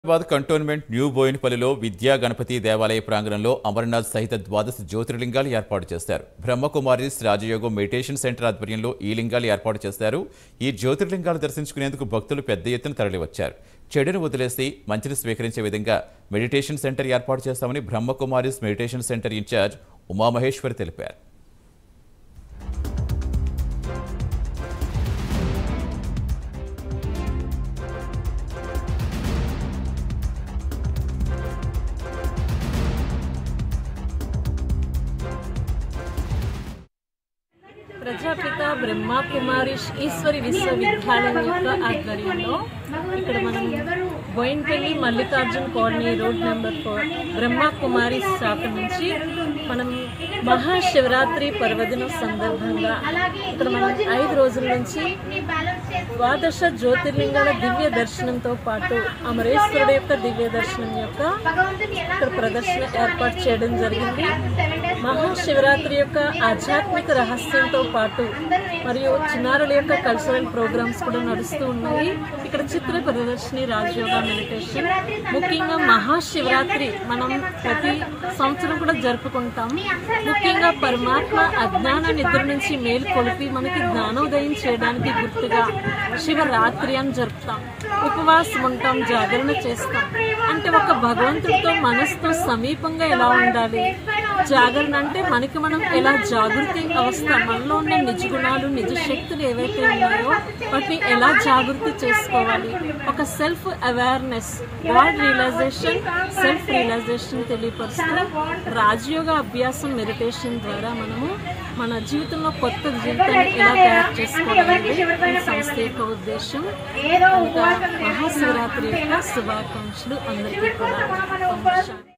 Hyderabad cantonment new బోయినపల్లిలో విద్యా గణపతి దేవాలయ ప్రాంగణంలో అమర్నాథ్ సహిత ద్వాదశ జ్యోతిర్లింగాలు ఏర్పాటు చేశారు. బ్రహ్మకుమారిస్ రాజయోగం మెడిటేషన్ సెంటర్ ఆధ్వర్యంలో ఈ లింగాలు ఏర్పాటు చేశారు. ఈ జ్యోతిర్లింగాలు దర్శించుకునేందుకు భక్తులు పెద్ద ఎత్తున తరలివచ్చారు. చెడును వదిలేసి మంచిని స్వీకరించే విధంగా మెడిటేషన్ సెంటర్ ఏర్పాటు చేస్తామని Brahma Kumaris meditation centre in-charge Umamaheshwari తెలిపారు. ప్రజాపిత బ్రహ్మకుమారిస్ ఈశ్వరి విశ్వవిద్యాలయం యొక్క ఆధ్వర్యంలో ఇక్కడ మనం Boinpally Mallikarjun colony road number 4 Brahma Kumaris శాఖ నుంచి మనం మహాశివరాత్రి పర్వదినం సందర్భంగా ఇక్కడ మనం 5 రోజుల నుంచి ద్వాదశ జ్యోతిర్లింగాల దివ్య దర్శనంతో పాటు అమరేశ్వరుడు యొక్క దివ్య దర్శనం యొక్క ఇక్కడ ప్రదర్శన ఏర్పాటు చేయడం జరిగింది. మహాశివరాత్రి యొక్క ఆధ్యాత్మిక రహస్యంతో పాటు మరియు చిన్నారుల యొక్క కల్చరల్ ప్రోగ్రామ్స్ కూడా నడుస్తూ ఉన్నాయి. ఇక్కడ చిత్ర ప్రదర్శని, రాజయోగా, మెడిటేషన్, ముఖ్యంగా మహాశివరాత్రి మనం ప్రతి సంవత్సరం కూడా జరుపుకుంటాం. ముఖ్యంగా పరమాత్మ అజ్ఞాన నిద్ర నుంచి మేల్కొలిపి మనకి జ్ఞానోదయం చేయడానికి గుర్తుగా శివరాత్రి అని జరుపుతాం. ఉపవాసం ఉంటాం, జాగరణ చేస్తాం. అంటే ఒక భగవంతుడితో మనసుతో సమీపంగా ఎలా ఉండాలి, జాగరణ అంటే మనకి మనం ఎలా జాగృతి అవస్థ, మనలో ఉన్న నిజ గుణాలు, నిజ శక్తులు ఏవైతే ఉన్నాయో వాటిని ఎలా జాగృతి చేసుకోవాలి, ఒక self awareness, god realisation, self realisation తెలియపరుస్తూ రాజయోగ అభ్యాసం, మెడిటేషన్ ద్వారా మనము మన జీవితంలో కొత్త జీవితాన్ని ఎలా తయారు చేసుకోవాలనేది ఈ సంస్థ యొక్క ఉద్దేశం. ఇంకా మహాశివరాత్రి యొక్క శుభాకాంక్షలు అందరికీ కూడా.